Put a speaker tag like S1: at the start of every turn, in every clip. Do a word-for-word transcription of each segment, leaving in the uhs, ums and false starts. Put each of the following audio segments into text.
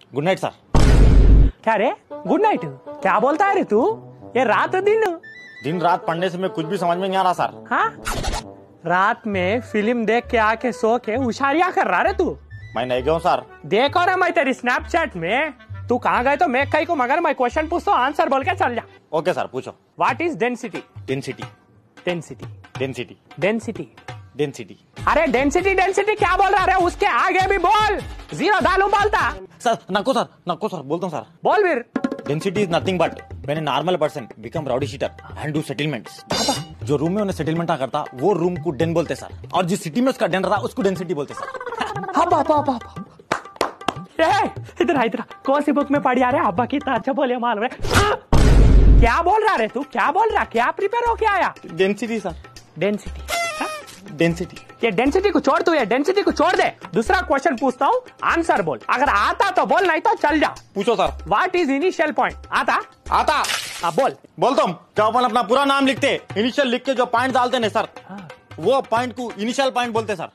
S1: Good night sir.
S2: क्या रे good night क्या बोलता है रे तू? ये रात दिन
S1: दिन रात पढ़ने से मैं कुछ भी समझ में नहीं आ रहा सर।
S2: हाँ रात में फिल्म देख के आके सो के होशियारियां कर रहा रे तू।
S1: मैं नहीं गया हूँ सर।
S2: देखो ना मैं तेरी स्नैपचैट में तू कहाँ गए तो मैं कहीं को मगर मैं क्वेश्चन पूछता हूँ आंसर बोल के चल जा।
S1: ओके सर पूछो।
S2: What is density?
S1: Density
S2: density
S1: density
S2: density
S1: density.
S2: अरे डेंसिटी डेंसिटी क्या बोल रहा है? उसके आगे भी बोल। जीरो डालू बोलता
S1: सर। नको सर नको सर बोलता हूँ सर।
S2: बोल फिर।
S1: Density is nothing but when a normal person become rowdy sheeter and do settlements. जो रूम में उन्हें सेटलमेंट करता वो रूम को डेन बोलते सर, और जिस सिटी में उसका डेन रहा उसको डेंसिटी बोलते सर।
S2: हब्बा हब्बा हब्बा इधर इधर कौन सी बुक में पढ़ी आ रहे? हब्बा कितना अच्छा बोले मालूम है। क्या बोल रहा रे तू? क्या बोल रहा? क्या प्रिपेयर होके आया?
S1: Density sir.
S2: Density
S1: density.
S2: ये डेंसिटी को छोड़, तू ये डेंसिटी को छोड़ दे। दूसरा क्वेश्चन पूछता हूँ आंसर बोल। अगर आता तो बोल नहीं तो चल जा।
S1: पूछो sir.
S2: What is initial point? आता
S1: आता
S2: अब बोल।
S1: बोलता हूँ। क्या अपन अपना पूरा नाम लिखते इनिशियल लिख के जो पॉइंट डालते ना सर, वो पॉइंट को इनिशियल पॉइंट बोलते सर।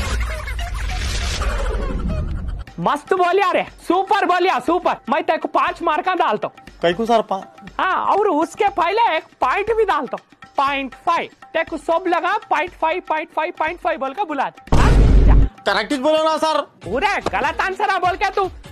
S2: मस्त बोलिया रे, सुपर बोलिया सुपर। मैं तेरे को पांच मार्का डालता हूँ।
S1: कई को सर?
S2: हाँ और उसके पहले एक पॉइंट भी डालता हूँ। पॉइंट फाइव तेरे को सब लगा। Point five point five point five बोल कर बुला दे।
S1: करेक्ट बोलो ना सर।
S2: पूरे गलत आंसर बोल के तू